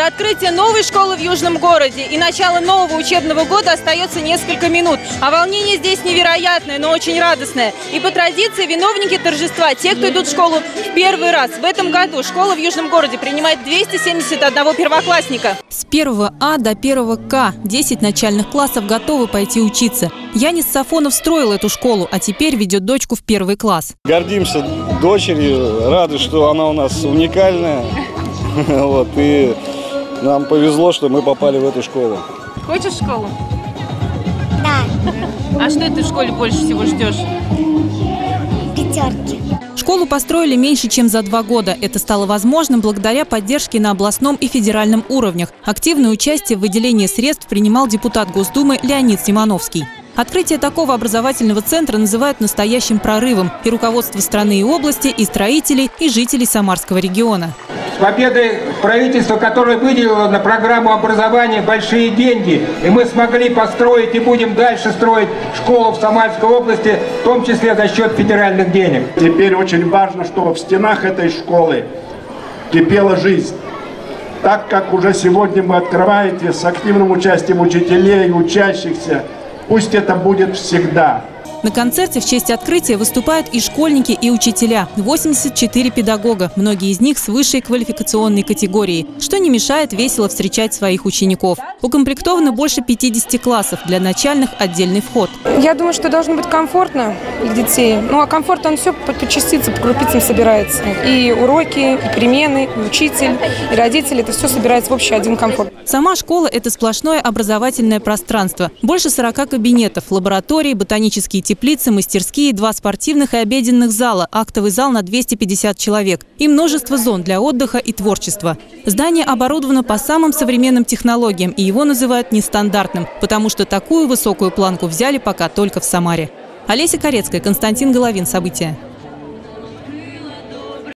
До открытия новой школы в Южном городе и начала нового учебного года остается несколько минут. А волнение здесь невероятное, но очень радостное. И по традиции виновники торжества – те, кто идут в школу в первый раз. В этом году школа в Южном городе принимает 271 первоклассника. С 1 А до 1 К 10 начальных классов готовы пойти учиться. Янис Сафонов строил эту школу, а теперь ведет дочку в 1 класс. Гордимся дочерью, рады, что она у нас уникальная. И нам повезло, что мы попали в эту школу. Хочешь в школу? Да. А что ты в школе больше всего ждешь? Пятерки. Школу построили меньше, чем за 2 года. Это стало возможным благодаря поддержке на областном и федеральном уровнях. Активное участие в выделении средств принимал депутат Госдумы Леонид Симоновский. Открытие такого образовательного центра называют настоящим прорывом. И руководство страны и области, и строителей, и жителей Самарского региона. С победой правительства, которое выделило на программу образования большие деньги, и мы смогли построить и будем дальше строить школу в Самарской области, в том числе за счет федеральных денег. Теперь очень важно, чтобы в стенах этой школы кипела жизнь. Так как уже сегодня вы открываете с активным участием учителей и учащихся, пусть это будет всегда. На концерте в честь открытия выступают и школьники, и учителя. 84 педагога, многие из них с высшей квалификационной категорией, что не мешает весело встречать своих учеников. Укомплектовано больше 50 классов, для начальных отдельный вход. Я думаю, что должно быть комфортно для детей. А комфорт, он все по частицам, по крупицам собирается. И уроки, и перемены, и учитель, и родители, это все собирается в общий один комфорт. Сама школа – это сплошное образовательное пространство. Больше 40 кабинетов, лаборатории, ботанические теплицы, мастерские, 2 спортивных и обеденных зала, актовый зал на 250 человек и множество зон для отдыха и творчества. Здание оборудовано по самым современным технологиям, и его называют нестандартным, потому что такую высокую планку взяли пока только в Самаре. Олеся Корецкая, Константин Головин. События.